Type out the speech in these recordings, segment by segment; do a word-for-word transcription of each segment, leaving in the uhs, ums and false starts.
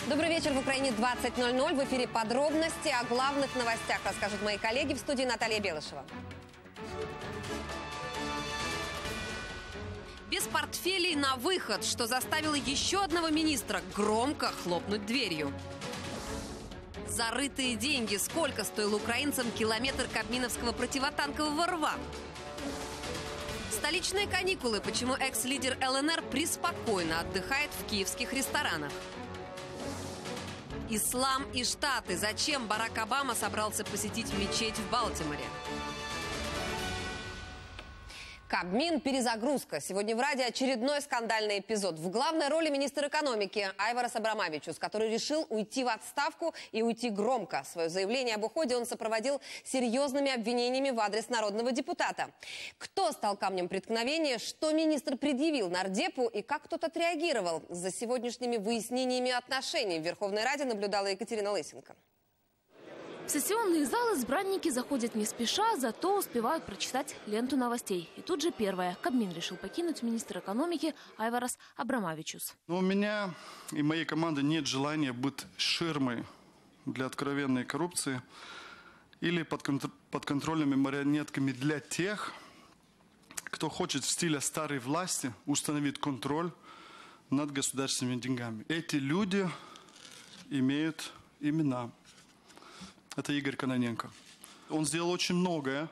Добрый вечер. В Украине двадцать ноль ноль. В эфире подробности. О главных новостях расскажут мои коллеги. В студии Наталья Белышева. Без портфелей на выход, что заставило еще одного министра громко хлопнуть дверью. Зарытые деньги. Сколько стоил украинцам километр кабминовского противотанкового рва? Столичные каникулы. Почему экс-лидер ЛНР преспокойно отдыхает в киевских ресторанах? Ислам и Штаты. Зачем Барак Обама собрался посетить мечеть в Балтиморе? Кабмин перезагрузка. Сегодня в Раде очередной скандальный эпизод. В главной роли министр экономики Айварас Абрамавичус, который решил уйти в отставку и уйти громко. Свое заявление об уходе он сопроводил серьезными обвинениями в адрес народного депутата. Кто стал камнем преткновения, что министр предъявил нардепу и как тот отреагировал? За сегодняшними выяснениями отношений в Верховной Раде наблюдала Екатерина Лысенко. В сессионные залы избранники заходят не спеша, зато успевают прочитать ленту новостей. И тут же первое. Кабмин решил покинуть министр экономики Айварас Абрамавичус. Но у меня и моей команды нет желания быть ширмой для откровенной коррупции или подконтрольными марионетками для тех, кто хочет в стиле старой власти установить контроль над государственными деньгами. Эти люди имеют имена. Это Игорь Кононенко. Он сделал очень многое,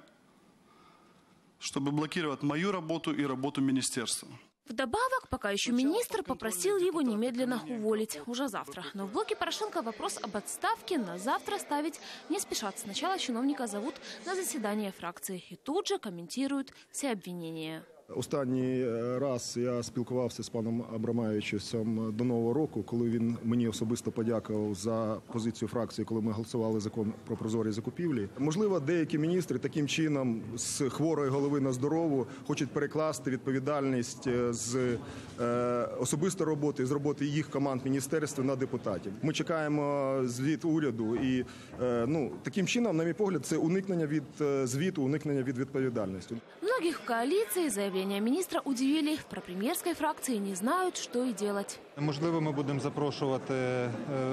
чтобы блокировать мою работу и работу министерства. Вдобавок, пока еще министр попросил его немедленно уволить уже завтра. Но в блоке Порошенко вопрос об отставке на завтра ставить не спешат. Сначала чиновника зовут на заседание фракции и тут же комментируют все обвинения. Останній раз я спілкувався з паном Абрамавичусом до Нового року, коли він мені особисто подякував за позицію фракції, коли ми голосували закон про прозорі закупівлі. Можливо, деякі міністри таким чином з хворої голови на здорову хочуть перекласти відповідальність з особистої роботи, з роботи їх команд міністерства на депутатів. Ми чекаємо звіт уряду і ну, таким чином, на мій погляд, це уникнення від звіту, уникнення від відповідальності. Многих в коалиции заявления министра удивили. В пропремьерской фракции не знают, что и делать. Можливо, ми будемо запрошувати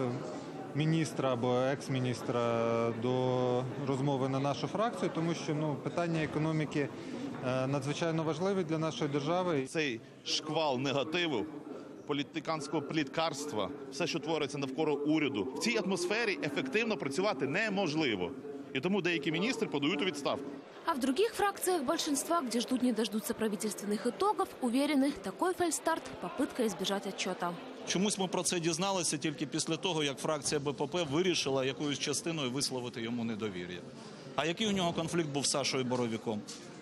міністра або екс-міністра до розмови на нашу фракцію, тому що ну, питання економіки надзвичайно важливе для нашої держави. Цей шквал негативу, політиканського пліткарства, все, що твориться навколо уряду, в цій атмосфері ефективно працювати неможливо. И тому деякі министры подают у відставку. А в других фракциях большинства, где ждут не дождутся правительственных итогов, уверены, такой фальстарт – попытка избежать отчета. Чомусь ми про це дізналися тільки після того, як фракція БПП вирішила якоюсь частиною висловити йому недовір'я. А який у нього конфлікт був з Сашою Боровиком?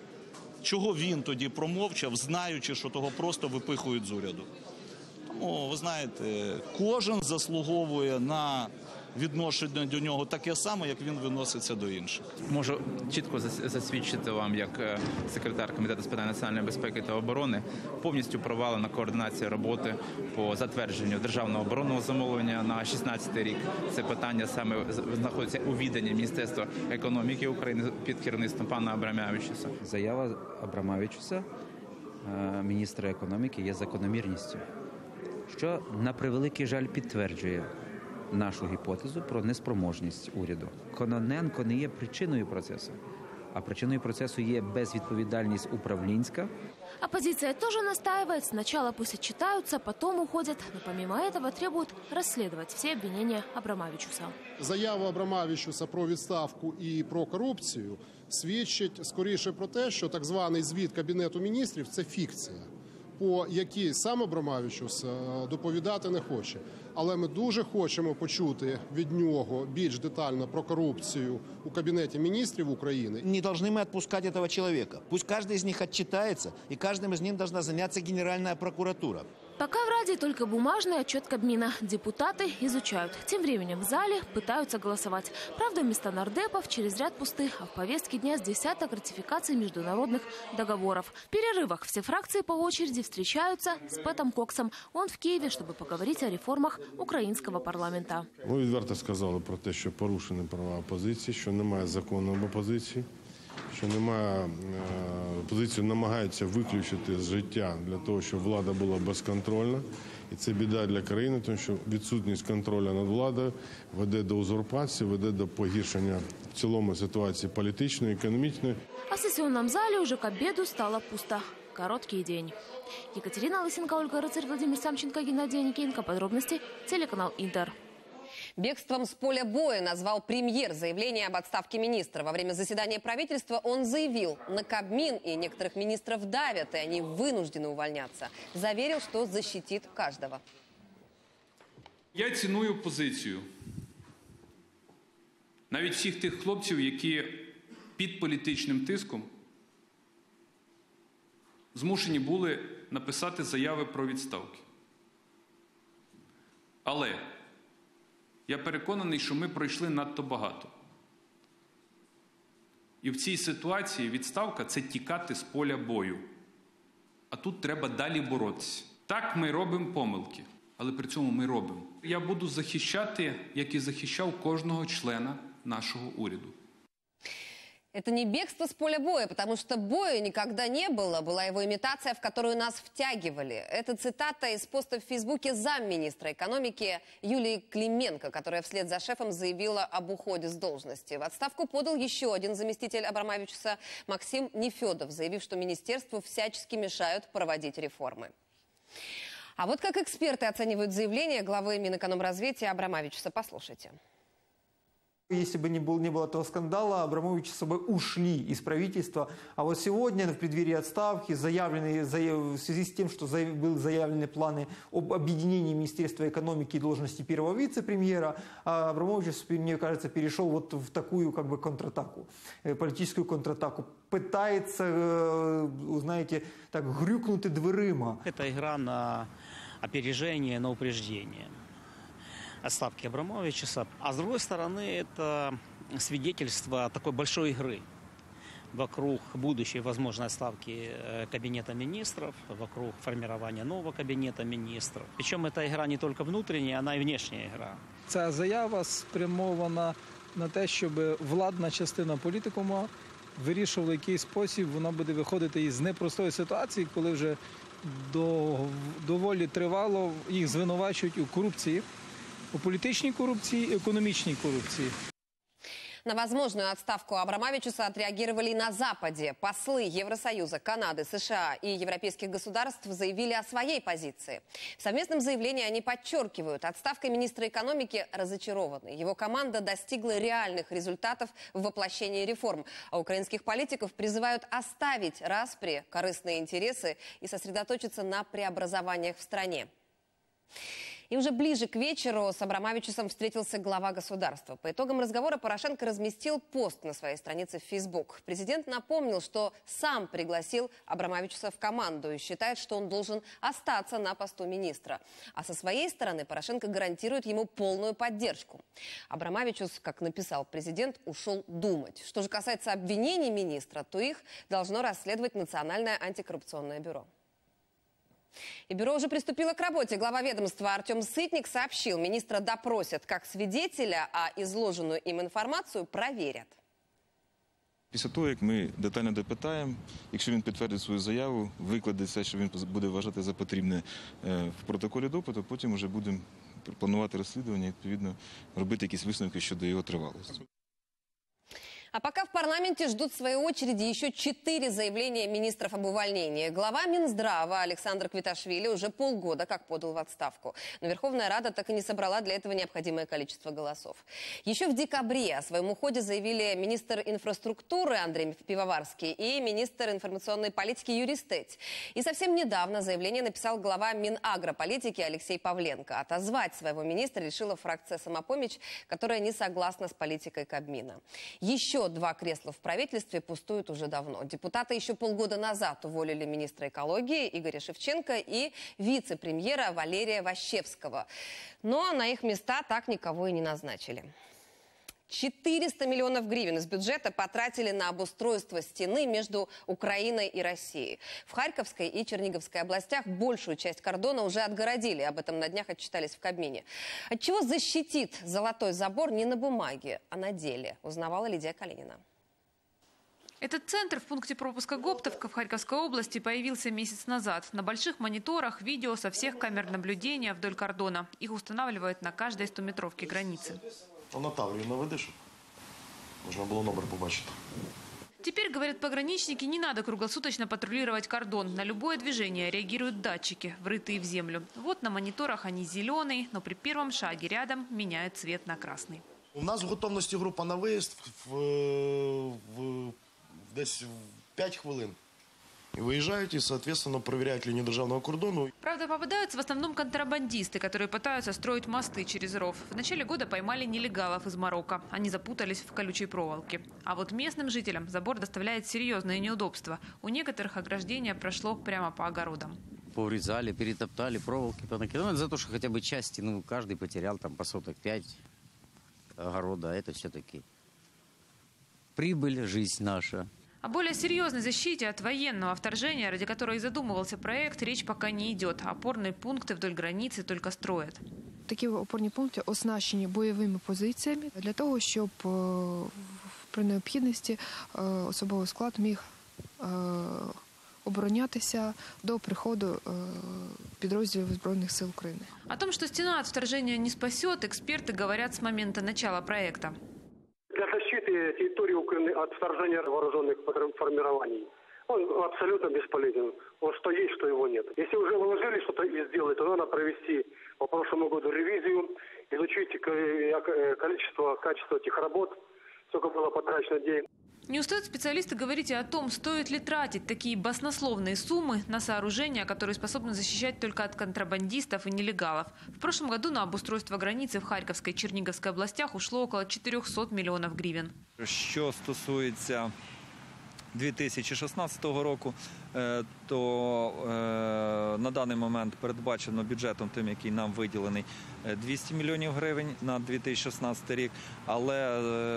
Чого він тоді промовчав, знаючи, що того просто випихують з уряду? Тому, ви знаєте, кожен заслуговує на відношення до нього таке саме, як він відноситься до інших. Можу чітко засвідчити вам, як секретар Комітету з питань національної безпеки та оборони, повністю провалена координація роботи по затвердженню державного оборонного замовлення на шістнадцятий рік. Це питання саме знаходиться у віданні Міністерства економіки України під керівництвом пана Абрамавичуса. Заява Абрамавичуса, міністра економіки, є закономірністю, що, на превеликий жаль, підтверджує нашу гіпотезу про неспроможність уряду. Кононенко не є причиною процесу, а причиною процесу є безвідповідальність управлінська. Оппозиция тоже настаивает. Сначала пусть отчитаются, потом уходят. Но помимо этого требуют расследовать все обвинения Абрамавичуса. Заява Абрамавичуса про відставку і про корупцію свідчить скоріше про те, що так званий звіт Кабінету міністрів – це фікція, по якій сам Абрамавичус доповідати не хоче. Але ми дуже хочемо почути від нього більш детально про коррупцию у Кабинете министров Украины. Не должны мы отпускать этого человека. Пусть каждый из них отчитается, и каждым из них должна заняться Генеральная прокуратура. Пока в Раде только бумажный отчет Кабмина. Депутаты изучают. Тем временем в зале пытаются голосовать. Правда, вместо нардепов через ряд пусты, а в повестке дня с десяток ратификаций международных договоров. В перерывах все фракции по очереди встречаются с Петом Коксом. Он в Киеве, чтобы поговорить о реформах українського парламента. Ми відверто сказали про те, що порушені права опозиції, що немає закону об опозиції, що немає, опозицію намагаються виключити з життя для того, щоб влада була безконтрольна. І це біда для країни, тому що відсутність контролю над владою веде до узурпації, веде до погіршення в цілому ситуації політичної, економічної. А в сессионном зале уже к обеду стало пусто. Короткий день. Екатерина Лысенко, Ольга Рыцарь, Владимир Самченко, Геннадий Аникеенко. Подробности телеканал Интер. Бегством с поля боя назвал премьер заявление об отставке министра. Во время заседания правительства он заявил, на Кабмин и некоторых министров давят, и они вынуждены увольняться. Заверил, что защитит каждого. Я ціную позицію навіть всіх тих хлопців, які під політичним тиском змушені були написати заяви про відставки. Але я переконаний, що ми пройшли надто багато. І в цій ситуації відставка – це тікати з поля бою. А тут треба далі боротися. Так, ми робимо помилки, але при цьому ми робимо. Я буду захищати, як і захищав кожного члена нашого уряду. Это не бегство с поля боя, потому что боя никогда не было. Была его имитация, в которую нас втягивали. Это цитата из поста в Фейсбуке замминистра экономики Юлии Клименко, которая вслед за шефом заявила об уходе с должности. В отставку подал еще один заместитель Абрамавичуса Максим Нефедов, заявив, что министерству всячески мешают проводить реформы. А вот как эксперты оценивают заявление главы Минэкономразвития Абрамавичуса. Послушайте. Если бы не было, не было этого скандала, Абрамовичи с собой ушли из правительства. А вот сегодня, в преддверии отставки, заявленные, заяв, в связи с тем, что заяв, были заявлены планы об объединении Министерства экономики и должности первого вице-премьера, Абрамович, мне кажется, перешел вот в такую как бы контратаку, политическую контратаку. Пытается, знаете, так грюкнуть дверима. Это игра на опережение, на упреждение отставки Абрамовичуса. А с другой стороны, это свидетельство такой большой игры вокруг будущей возможной отставки кабинета министров, вокруг формирования нового кабинета министров. Причем эта игра не только внутренняя, она и внешняя игра. Ця заява спрямована на те, щоб владна частина політикуму вирішувала, в який спосіб вона буде виходити із непростої ситуації, коли вже до, доволі тривало їх звинувачують у корупції. У политической коррупции и экономической коррупции. На возможную отставку Абрамавичуса отреагировали и на Западе. Послы Евросоюза, Канады, США и европейских государств заявили о своей позиции. В совместном заявлении они подчеркивают, отставкой министра экономики разочарованы. Его команда достигла реальных результатов в воплощении реформ. А украинских политиков призывают оставить распри, корыстные интересы и сосредоточиться на преобразованиях в стране. И уже ближе к вечеру с Абрамавичусом встретился глава государства. По итогам разговора Порошенко разместил пост на своей странице в Facebook. Президент напомнил, что сам пригласил Абрамавичуса в команду и считает, что он должен остаться на посту министра. А со своей стороны Порошенко гарантирует ему полную поддержку. Абрамавичус, как написал президент, ушел думать. Что же касается обвинений министра, то их должно расследовать Национальное антикоррупционное бюро. И бюро уже приступило к работе. Глава ведомства Артем Ситник сообщил, министра допросят как свидетеля, а изложенную им информацию проверят. Після того, як ми детально допитаємо, якщо він підтвердить свою заяву, викладе все, що він буде вважати за потрібне в протоколі допиту, потім вже будемо планувати розслідування і, відповідно, робити якісь висновки щодо його тривалості. А пока в парламенте ждут в своей очереди еще четыре заявления министров об увольнении. Глава Минздрава Александр Квиташвили уже полгода как подал в отставку. Но Верховная Рада так и не собрала для этого необходимое количество голосов. Еще в декабре о своем уходе заявили министр инфраструктуры Андрей Пивоварский и министр информационной политики Юрий Стеть. И совсем недавно заявление написал глава Минагрополитики Алексей Павленко. Отозвать своего министра решила фракция «Самопомощь», которая не согласна с политикой Кабмина. Еще два кресла в правительстве пустуют уже давно. Депутаты еще полгода назад уволили министра экологии Игоря Шевченко и вице-премьера Валерия Ващевского. Но на их места так никого и не назначили. четыреста миллионов гривен из бюджета потратили на обустройство стены между Украиной и Россией. В Харьковской и Черниговской областях большую часть кордона уже отгородили. Об этом на днях отчитались в Кабмине. От чего защитит золотой забор не на бумаге, а на деле, узнавала Лидия Калинина. Этот центр в пункте пропуска Гоптовка в Харьковской области появился месяц назад. На больших мониторах видео со всех камер наблюдения вдоль кордона. Их устанавливают на каждой стометровке границы. Наталью наведеш, можна було номер побачити. Теперь, говорят пограничники, не надо круглосуточно патрулировать кордон. На любое движение реагируют датчики, врытые в землю. Вот на мониторах они зеленый, но при первом шаге рядом меняют цвет на красный. У нас в готовності група на виїзд в, в, десь в п'ять хвилин. И выезжают и, соответственно, проверяют линию державного кордона. Правда, попадаются в основном контрабандисты, которые пытаются строить мосты через ров. В начале года поймали нелегалов из Марокко. Они запутались в колючей проволоке. А вот местным жителям забор доставляет серьезные неудобства. У некоторых ограждение прошло прямо по огородам. Поврезали, перетоптали, проволоки понакидали. За то, что хотя бы части, ну, каждый потерял там по соток пять огорода. А это все-таки прибыль, жизнь наша. О более серьезной защите от военного вторжения, ради которой и задумывался проект, речь пока не идет. Опорные пункты вдоль границы только строят. Такі опорні пункти оснащені бойовими позиціями для того, щоб при необхідності особовий склад міг оборонятися до приходу підрозділів Збройних сил України. О том, что стена от вторжения не спасет, эксперты говорят с момента начала проекта. Для защиты территории Украины от вторжения вооруженных формирований он абсолютно бесполезен. Вот что есть, что его нет. Если уже вложили что-то и сделать, то надо провести по прошлому году ревизию, изучить количество, качество этих работ, сколько было потрачено денег. Не устают специалисты говорить и о том, стоит ли тратить такие баснословные суммы на сооружения, которые способны защищать только от контрабандистов и нелегалов. В прошлом году на обустройство границы в Харьковской и Черниговской областях ушло около четырехсот миллионов гривен. Що стосується дві тисячі шістнадцятого року, то на даний момент передбачено бюджетом тим, який нам виділений, двісті мільйонів гривень на дві тисячі шістнадцятий рік, але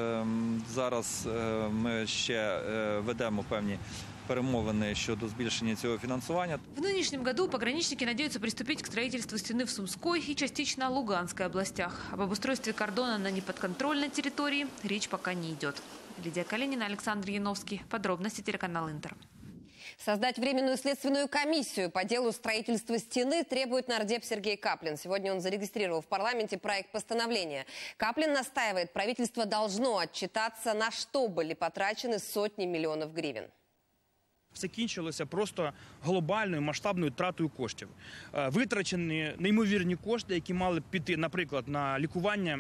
зараз ми ще ведемо певні перемовини щодо збільшення цього фінансування. В нынешнем году пограничники надеются приступить к строительству стены в Сумской и частично Луганской областях. Об обустройстве кордона на неподконтрольной территории речь пока не идет. Лидия Калинина, Александр Яновский. Подробности телеканал Интер. Создать временную следственную комиссию по делу строительства стены требует нардеп Сергей Каплин. Сегодня он зарегистрировал в парламенте проект постановления. Каплин настаивает, правительство должно отчитаться, на что были потрачены сотни миллионов гривен. Закінчилося просто глобальною масштабною тратою коштів. Витрачені неймовірні кошти, які мали піти, наприклад, на лікування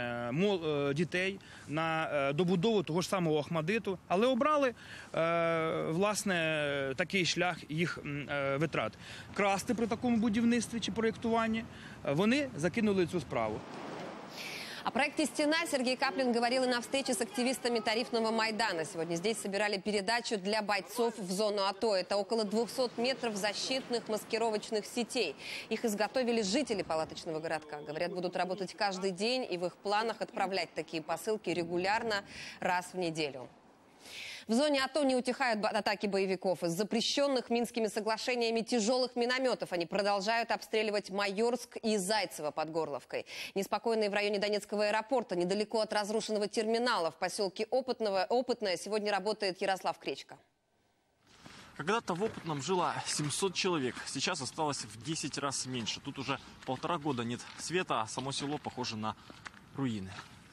дітей, на добудову того ж самого Охмадиту, але обрали, власне, такий шлях їх витрат. Красти при такому будівництві чи проєктуванні, вони закинули цю справу. О проекте «Стена» Сергей Каплин говорил и на встрече с активистами Тарифного Майдана. Сегодня здесь собирали передачу для бойцов в зону АТО. Это около двухсот метров защитных маскировочных сетей. Их изготовили жители палаточного городка. Говорят, будут работать каждый день, и в их планах отправлять такие посылки регулярно раз в неделю. В зоне АТО не утихают атаки боевиков. Из запрещенных Минскими соглашениями тяжелых минометов они продолжают обстреливать Майорск и Зайцево под Горловкой. Неспокойные в районе Донецкого аэропорта, недалеко от разрушенного терминала в поселке Опытного, Опытное, сегодня работает Ярослав Кречко. Когда-то в Опытном жило семьсот человек, сейчас осталось в десять раз меньше. Тут уже полтора года нет света, а само село похоже на руины.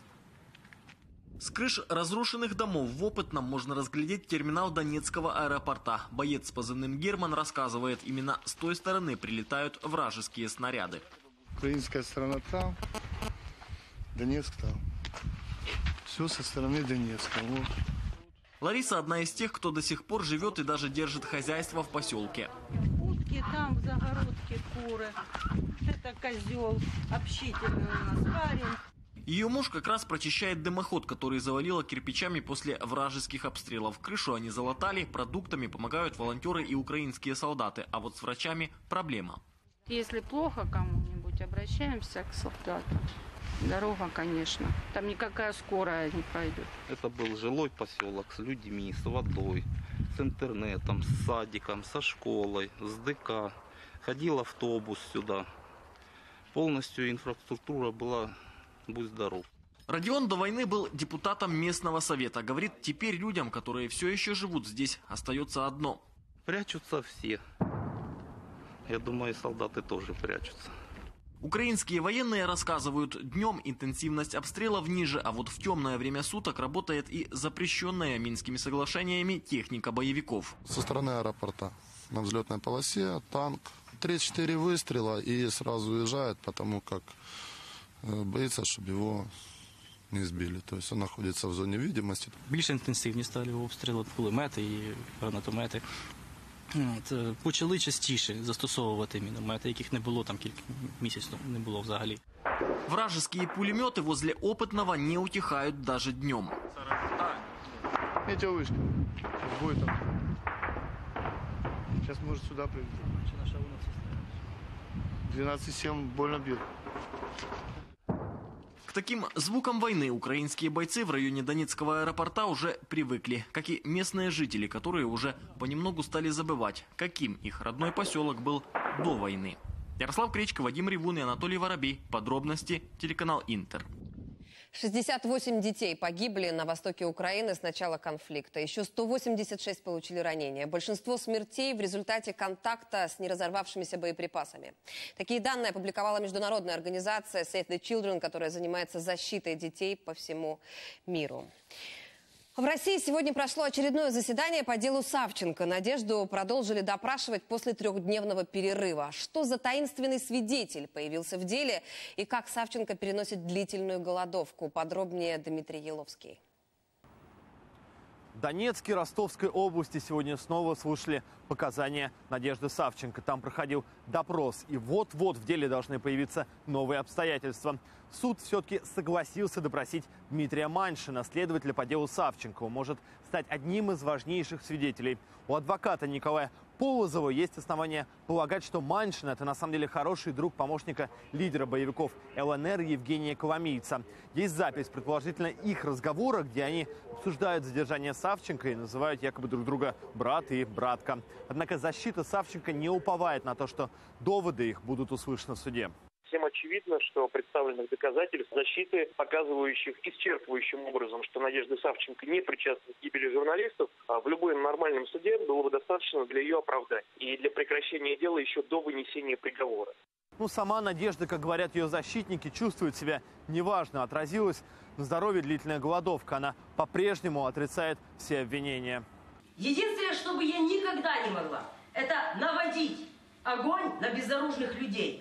С крыш разрушенных домов в Опытном можно разглядеть терминал Донецкого аэропорта. Боец с позывным «Герман» рассказывает, именно с той стороны прилетают вражеские снаряды. Украинская сторона там, Донецк там. Все со стороны Донецка. Вот. Лариса одна из тех, кто до сих пор живет и даже держит хозяйство в поселке. Утки, там в загородке куры. Это козел общительный у нас, парень. Ее муж как раз прочищает дымоход, который завалило кирпичами после вражеских обстрелов. Крышу они залатали, продуктами помогают волонтеры и украинские солдаты. А вот с врачами проблема. Если плохо кому-нибудь, обращаемся к солдатам. Дорога, конечно. Там никакая скорая не пройдет. Это был жилой поселок с людьми, с водой, с интернетом, с садиком, со школой, с ДК. Ходил автобус сюда. Полностью инфраструктура была... Будь здоров. Родион до войны был депутатом местного совета. Говорит, теперь людям, которые все еще живут здесь, остается одно. Прячутся все. Я думаю, и солдаты тоже прячутся. Украинские военные рассказывают, днем интенсивность обстрелов ниже, а вот в темное время суток работает и запрещенная Минскими соглашениями техника боевиков. Со стороны аэропорта на взлетной полосе танк. три-четыре выстрела и сразу уезжает, потому как боится, чтобы его не сбили. То есть он находится в зоне видимости. Більш інтенсивні стали обстріли, кулемети і гранатомети. От, почали частіше застосовувати міномети, яких не було там кілька місяців, не було взагалі. Вражеские пулеметы возле опытного не утихают даже днем. Метеовышка. Сейчас будет там. Сейчас может сюда прилететь. двенадцать семь больно бьет. К таким звукам войны украинские бойцы в районе Донецкого аэропорта уже привыкли, как и местные жители, которые уже понемногу стали забывать, каким их родной поселок был до войны. Ярослав Кричко, Вадим Ревун и Анатолий Воробей. Подробности телеканал Интер. шестьдесят восемь детей погибли на востоке Украины с начала конфликта. Еще сто восемьдесят шесть получили ранения. Большинство смертей в результате контакта с неразорвавшимися боеприпасами. Такие данные опубликовала международная организация Save the Children, которая занимается защитой детей по всему миру. В России сегодня прошло очередное заседание по делу Савченко. Надежду продолжили допрашивать после трехдневного перерыва. Что за таинственный свидетель появился в деле и как Савченко переносит длительную голодовку? Подробнее Дмитрий Еловский. В Донецке и Ростовской области сегодня снова слушали показания Надежды Савченко. Там проходил допрос. И вот-вот в деле должны появиться новые обстоятельства. Суд все-таки согласился допросить Дмитрия Маньшина, следователя по делу Савченко. Он может стать одним из важнейших свидетелей. У адвоката Николая Полозова есть основания полагать, что Маньшин – это на самом деле хороший друг помощника лидера боевиков ЛНР Евгения Коломийца. Есть запись, предположительно, их разговора, где они обсуждают задержание Савченко и называют якобы друг друга брат и братка. Однако защита Савченко не уповает на то, что доводы их будут услышаны в суде. Всем очевидно, что представленных доказательств защиты, показывающих исчерпывающим образом, что Надежда Савченко не причастна к гибели журналистов, в любом нормальном суде было бы достаточно для ее оправдания и для прекращения дела еще до вынесения приговора. Ну, сама Надежда, как говорят ее защитники, чувствует себя неважно. Отразилась на здоровье длительная голодовка. Она по-прежнему отрицает все обвинения. Единственное, что бы я никогда не могла, это наводить огонь на безоружных людей.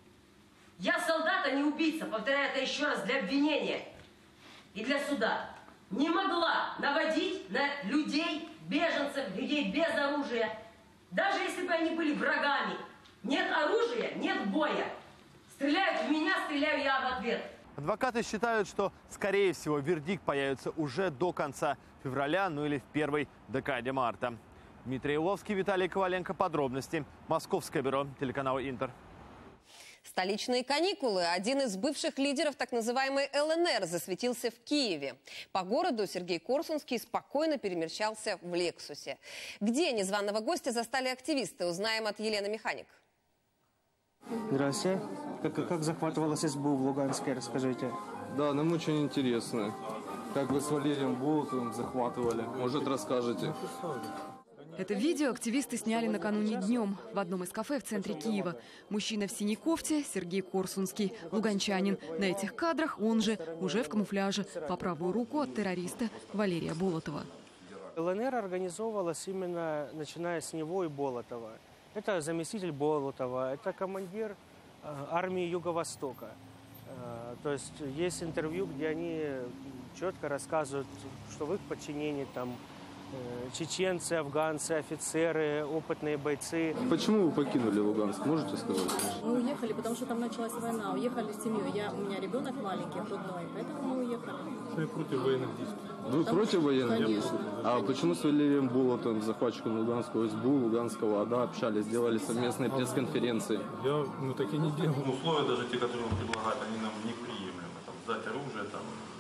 Я солдат, а не убийца, повторяю это еще раз для обвинения и для суда. Не могла наводить на людей, беженцев, людей без оружия. Даже если бы они были врагами. Нет оружия, нет боя. Стреляют в меня, стреляю я в ответ. Адвокаты считают, что, скорее всего, вердикт появится уже до конца февраля, ну или в первой декаде марта. Дмитрий Еловский, Виталий Коваленко. Подробности. Московское бюро телеканала Интер. Столичные каникулы. Один из бывших лидеров так называемой ЛНР засветился в Киеве. По городу Сергей Корсунский спокойно перемещался в «Лексусе». Где незваного гостя застали активисты, узнаем от Елены Механик. Здравствуйте. Как, как захватывалось СБУ в Луганске, расскажите. Да, нам очень интересно. Как вы с Валерием Болотовым захватывали? Может, расскажете? Это видео активисты сняли накануне днем в одном из кафе в центре Киева. Мужчина в синей кофте – Сергей Корсунский, луганчанин. На этих кадрах он же уже в камуфляже, по правую руку от террориста Валерия Болотова. ЛНР организовывалась именно начиная с него и Болотова. Это заместитель Болотова, это командир армии Юго-Востока. То есть есть интервью, где они четко рассказывают, что в их подчинении там чеченцы, афганцы, офицеры, опытные бойцы. Почему вы покинули Луганск, можете сказать? Мы уехали, потому что там началась война. Уехали с семьей. Я, у меня ребенок маленький, грудной, поэтому мы уехали. Вы против военных действий? Вы Потому против что, военных конечно, действий? А конечно. почему с Валерием Болотовым, захватчиком Луганского СБУ, Луганского ОДА, общались, сделали совместные пресс-конференции? Я ну, так и не делал. Условия даже те, которые он предлагает, они нам неприемлемы. Там, сдать оружие, там,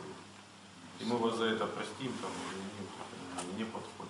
и мы вас за это простим, там, не, не подходит.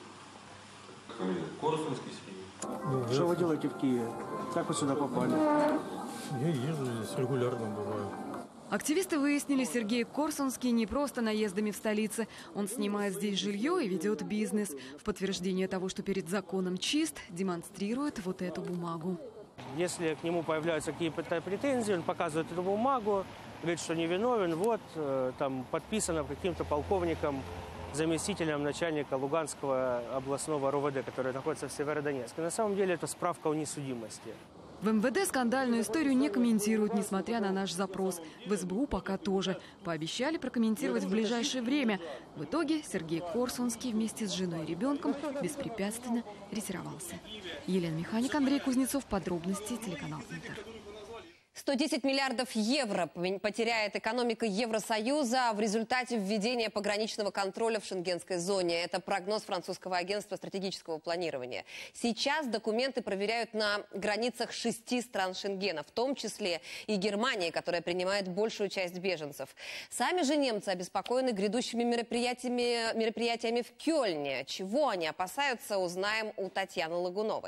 Корсунский Сергей. Что вы делаете в Киеве? Как вы сюда попали? Я езжу здесь, регулярно бываю. Активисты выяснили, Сергей Корсунский не просто наездами в столице. Он снимает здесь жилье и ведет бизнес. В подтверждение того, что перед законом чист, демонстрирует вот эту бумагу. Если к нему появляются какие-то претензии, он показывает эту бумагу, говорит, что невиновен. Вот, там подписано каким-то полковником, заместителем начальника Луганского областного РОВД, который находится в Северодонецке. На самом деле это справка о несудимости. В эм вэ дэ скандальную историю не комментируют, несмотря на наш запрос. В эс бэ у пока тоже. Пообещали прокомментировать в ближайшее время. В итоге Сергей Корсунский вместе с женой и ребенком беспрепятственно ретировался. Елена Механик, Андрей Кузнецов. Подробности, телеканал Интер. сто десять миллиардов евро потеряет экономика Евросоюза в результате введения пограничного контроля в шенгенской зоне. Это прогноз французского агентства стратегического планирования. Сейчас документы проверяют на границах шести стран Шенгена, в том числе и Германии, которая принимает большую часть беженцев. Сами же немцы обеспокоены грядущими мероприятиями, мероприятиями в Кёльне. Чего они опасаются, узнаем у Татьяны Лагуновой.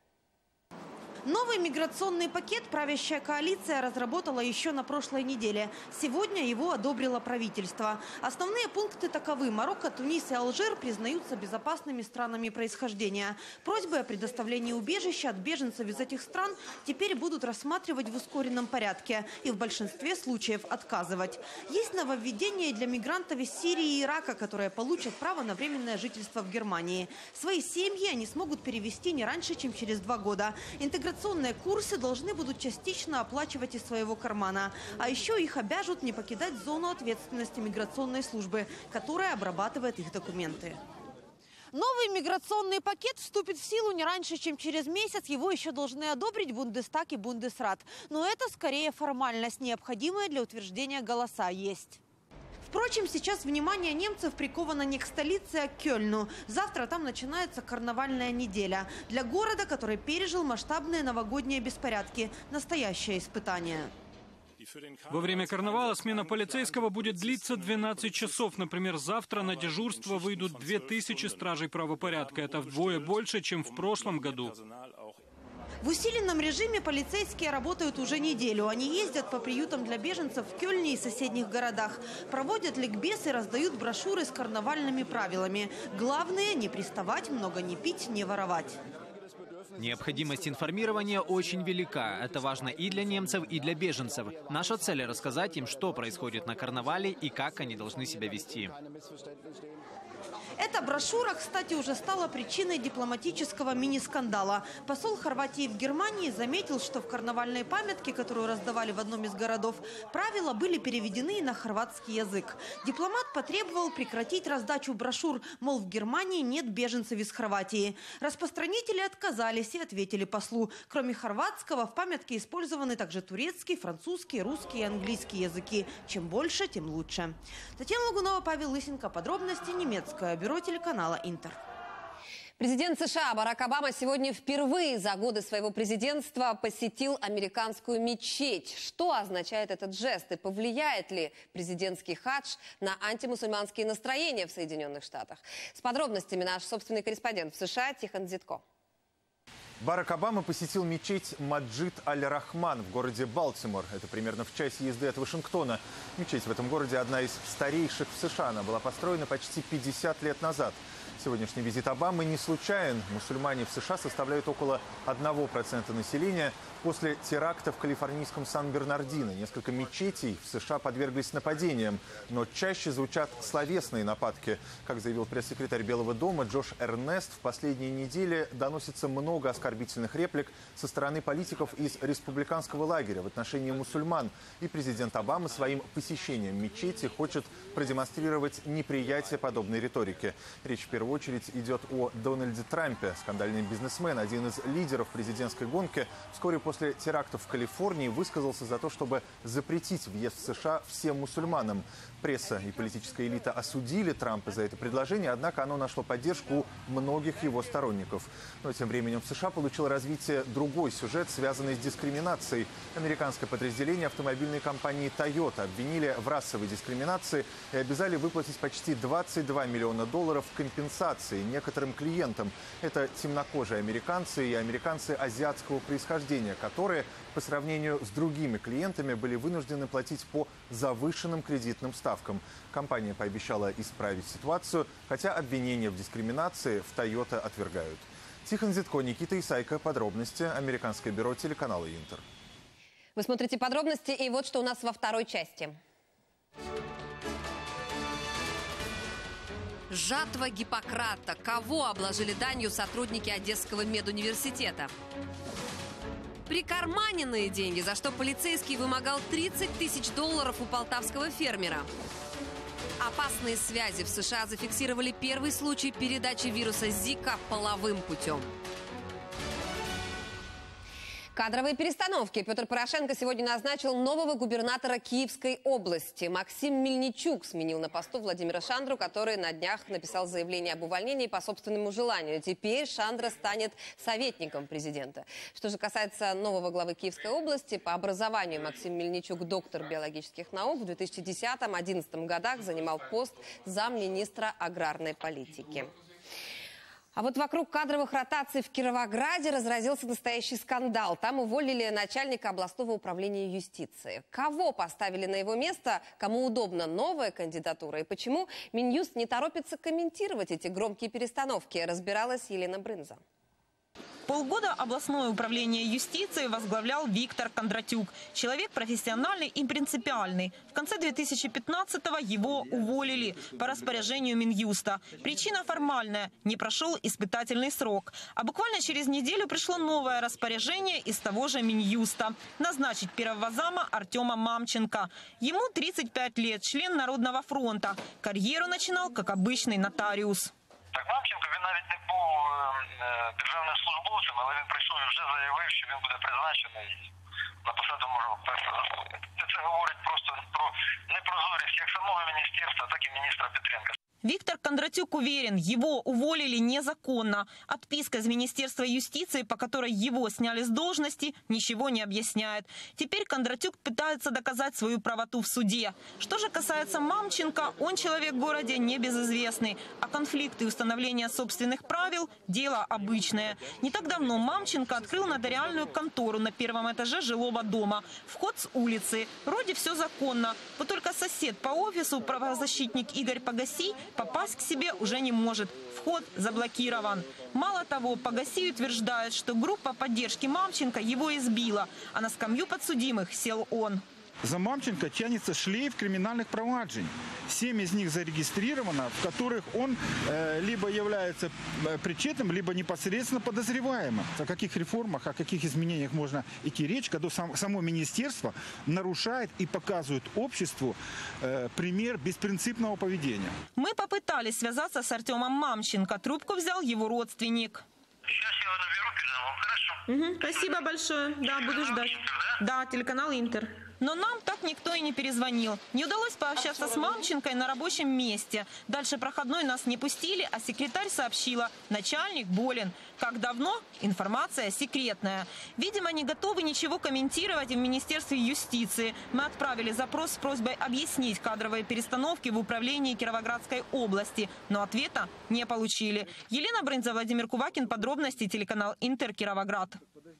Новый миграционный пакет правящая коалиция разработала еще на прошлой неделе. Сегодня его одобрило правительство. Основные пункты таковы. Марокко, Тунис и Алжир признаются безопасными странами происхождения. Просьбы о предоставлении убежища от беженцев из этих стран теперь будут рассматривать в ускоренном порядке и в большинстве случаев отказывать. Есть нововведение для мигрантов из Сирии и Ирака, которые получат право на временное жительство в Германии. Свои семьи они смогут перевести не раньше, чем через два года. Интеграционные курсы должны будут частично оплачивать из своего кармана. А еще их обяжут не покидать зону ответственности миграционной службы, которая обрабатывает их документы. Новый миграционный пакет вступит в силу не раньше, чем через месяц. Его еще должны одобрить Бундестаг и Бундесрат. Но это скорее формальность, необходимая для утверждения голоса есть. Впрочем, сейчас внимание немцев приковано не к столице, а к Кёльну. Завтра там начинается карнавальная неделя. Для города, который пережил масштабные новогодние беспорядки. Настоящее испытание. Во время карнавала смена полицейского будет длиться двенадцать часов. Например, завтра на дежурство выйдут две тысячи стражей правопорядка. Это вдвое больше, чем в прошлом году. В усиленном режиме полицейские работают уже неделю. Они ездят по приютам для беженцев в Кёльне и соседних городах. Проводят ликбез и раздают брошюры с карнавальными правилами. Главное – не приставать, много не пить, не воровать. Необходимость информирования очень велика. Это важно и для немцев, и для беженцев. Наша цель – рассказать им, что происходит на карнавале и как они должны себя вести. Эта брошюра, кстати, уже стала причиной дипломатического мини-скандала. Посол Хорватии в Германии заметил, что в карнавальной памятке, которую раздавали в одном из городов, правила были переведены на хорватский язык. Дипломат потребовал прекратить раздачу брошюр, мол, в Германии нет беженцев из Хорватии. Распространители отказались и ответили послу. Кроме хорватского, в памятке использованы также турецкий, французский, русский и английский языки. Чем больше, тем лучше. Татьяна Лагунова, Павел Лысенко. Подробности немецкое бюро телеканала Интер. Президент США Барак Обама сегодня впервые за годы своего президентства посетил американскую мечеть. Что означает этот жест и повлияет ли президентский хадж на антимусульманские настроения в Соединенных Штатах? С подробностями наш собственный корреспондент в США Тихон Зитко. Барак Обама посетил мечеть Маджид Аль-Рахман в городе Балтимор. Это примерно в часе езды от Вашингтона. Мечеть в этом городе одна из старейших в США. Она была построена почти пятьдесят лет назад. Сегодняшний визит Обамы не случайен. Мусульмане в США составляют около одного процента населения. После теракта в калифорнийском Сан-Бернардино несколько мечетей в США подверглись нападениям. Но чаще звучат словесные нападки. Как заявил пресс-секретарь Белого дома Джош Эрнест, в последние недели доносится много оскорбительных реплик со стороны политиков из республиканского лагеря в отношении мусульман. И президент Обама своим посещением мечети хочет продемонстрировать неприятие подобной риторики. Речь в первую очередь идет о Дональде Трампе. Скандальный бизнесмен, один из лидеров президентской гонки, вскоре после терактов в Калифорнии высказался за то, чтобы запретить въезд в США всем мусульманам. Пресса и политическая элита осудили Трампа за это предложение, однако оно нашло поддержку у многих его сторонников. Но тем временем в США получил развитие другой сюжет, связанный с дискриминацией. Американское подразделение автомобильной компании Toyota обвинили в расовой дискриминации и обязали выплатить почти двадцать два миллиона долларов компенсации компенсации некоторым клиентам. Это темнокожие американцы и американцы азиатского происхождения, которые по сравнению с другими клиентами были вынуждены платить по завышенным кредитным ставкам. Компания пообещала исправить ситуацию, хотя обвинения в дискриминации в Toyota отвергают. Тихон Зитко, Никита Исайко. Подробности. Американское бюро телеканала Интер. Вы смотрите подробности, и вот что у нас во второй части. Жатва Гиппократа. Кого обложили данью сотрудники Одесского медуниверситета? Прикарманенные деньги, за что полицейский вымогал тридцать тысяч долларов у полтавского фермера. Опасные связи. В США зафиксировали первый случай передачи вируса Зика половым путем. Кадровые перестановки. Петр Порошенко сегодня назначил нового губернатора Киевской области. Максим Мельничук сменил на посту Владимира Шандру, который на днях написал заявление об увольнении по собственному желанию. Теперь Шандра станет советником президента. Что же касается нового главы Киевской области, по образованию Максим Мельничук доктор биологических наук. В две тысячи десятом — две тысячи одиннадцатом годах занимал пост замминистра аграрной политики. А вот вокруг кадровых ротаций в Кировограде разразился настоящий скандал. Там уволили начальника областного управления юстиции. Кого поставили на его место, кому удобна новая кандидатура и почему Минюст не торопится комментировать эти громкие перестановки, разбиралась Елена Брынза. Полгода областное управление юстиции возглавлял Виктор Кондратюк. Человек профессиональный и принципиальный. В конце две тысячи пятнадцатого его уволили по распоряжению Минюста. Причина формальная – не прошел испытательный срок. А буквально через неделю пришло новое распоряжение из того же Минюста – назначить первого зама Артема Мамченко. Ему тридцать пять лет, член Народного фронта. Карьеру начинал как обычный нотариус. Так Мамченко, він навіть не був е, державним службовцем, але він прийшов і вже заявив, що він буде призначений на посаду першого заступника. Це говорить просто про непрозорість як самого міністерства, так і міністра Петренка. Виктор Кондратюк уверен, его уволили незаконно. Отписка из Министерства юстиции, по которой его сняли с должности, ничего не объясняет. Теперь Кондратюк пытается доказать свою правоту в суде. Что же касается Мамченко, он человек в городе небезызвестный. А конфликты и установление собственных правил – дело обычное. Не так давно Мамченко открыл нотариальную контору на первом этаже жилого дома. Вход с улицы. Вроде все законно. Вот только сосед по офису, правозащитник Игорь Пагаси, попасть к себе уже не может. Вход заблокирован. Мало того, Пагаси утверждает, что группа поддержки Мамченко его избила, а на скамью подсудимых сел он. За Мамченко тянется шлейф криминальных проваджений. Семь из них зарегистрировано, в которых он э, либо является причетным, либо непосредственно подозреваемым. О каких реформах, о каких изменениях можно идти речь, когда сам, само министерство нарушает и показывает обществу э, пример беспринципного поведения. Мы попытались связаться с Артемом Мамченко. Трубку взял его родственник. Сейчас я его наберу, перезвоню, хорошо? Угу, спасибо большое. Да, буду ждать. Да, телеканал Интер. Но нам так никто и не перезвонил. Не удалось пообщаться с Мамченко на рабочем месте. Дальше проходной нас не пустили, а секретарь сообщила: начальник болен. Как давно? Информация секретная. Видимо, не готовы ничего комментировать в Министерстве юстиции. Мы отправили запрос с просьбой объяснить кадровые перестановки в управлении Кировоградской области. Но ответа не получили. Елена Брынза, Владимир Кувакин. Подробности, телеканал Интер, Кировоград.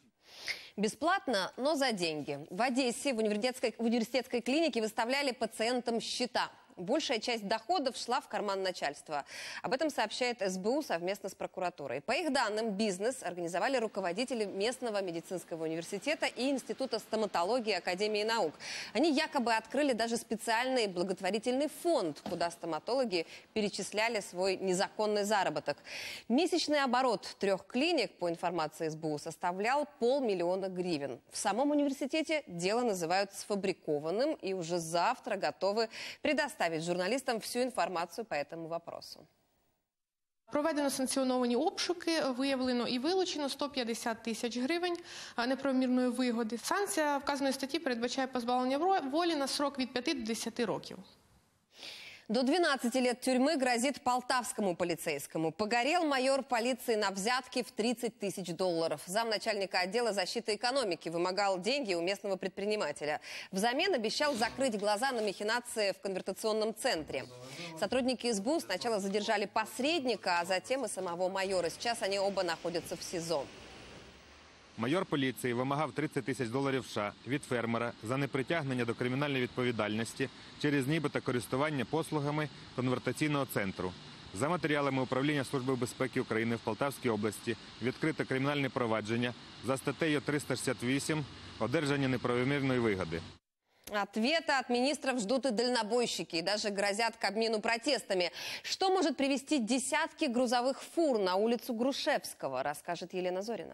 Бесплатно, но за деньги. В Одессе в университетской, в университетской клинике выставляли пациентам счета. Большая часть доходов шла в карман начальства. Об этом сообщает эс бэ у совместно с прокуратурой. По их данным, бизнес организовали руководители местного медицинского университета и Института стоматологии Академии наук. Они якобы открыли даже специальный благотворительный фонд, куда стоматологи перечисляли свой незаконный заработок. Месячный оборот трех клиник, по информации эс бэ у, составлял полмиллиона гривен. В самом университете дело называют сфабрикованным и уже завтра готовы предоставить журналістам всю інформацію по цьому вопросу. Проведено санкціоновані обшуки, виявлено і вилучено сто п'ятдесят тисяч гривень неправомірної вигоди. Санкція вказаної статті передбачає позбавлення волі на срок від п'яти до десяти років. До двенадцати лет тюрьмы грозит полтавскому полицейскому. Погорел майор полиции на взятке в тридцать тысяч долларов. Замначальника отдела защиты экономики вымогал деньги у местного предпринимателя. Взамен обещал закрыть глаза на махинации в конвертационном центре. Сотрудники СБУ сначала задержали посредника, а затем и самого майора. Сейчас они оба находятся в СІЗО. Майор поліції вимагав тридцять тисяч доларів США від фермера за непритягнення до кримінальної відповідальності через нібито користування послугами конвертаційного центру. За матеріалами Управління Служби безпеки України в Полтавській області відкрито кримінальне провадження за статтею триста шістдесят вісім «Одержання неправомірної вигоди». Ответа от министров ждут и дальнобойщики, и даже грозят Кабмину протестами. Что может привести десятки грузовых фур на улицу Грушевского, расскажет Елена Зорина.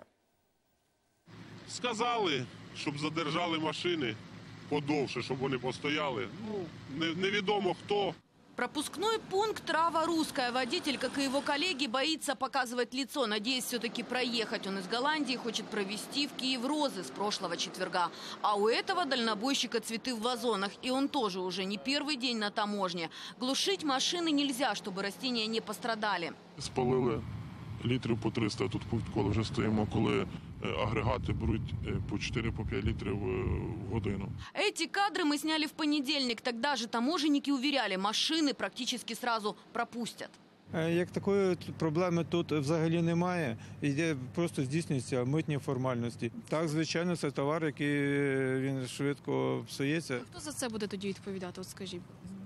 Сказали, щоб задержали машини подовше, щоб вони постояли. Ну, невідомо хто. Пропускной пункт «Трава-Русская». Водитель, как и его коллеги, боится показывать лицо, надеясь все-таки проехать. Он из Голландии хочет провести в Киев розы с прошлого четверга. А у этого дальнобойщика цветы в вазонах. И он тоже уже не первый день на таможне. Глушить машины нельзя, чтобы растения не пострадали. Спалили літрів по триста. Тут пункт, коли вже стоїмо, коли агрегаты берут по четыре-пять литров в годину. Эти кадры мы сняли в понедельник. Тогда же таможенники уверяли, машины практически сразу пропустят. Як такої проблеми тут взагалі немає, йде просто здійснюються митні формальності. Так, звичайно, це товар, який він швидко псується. Хто за це буде тоді відповідати, от скажіть?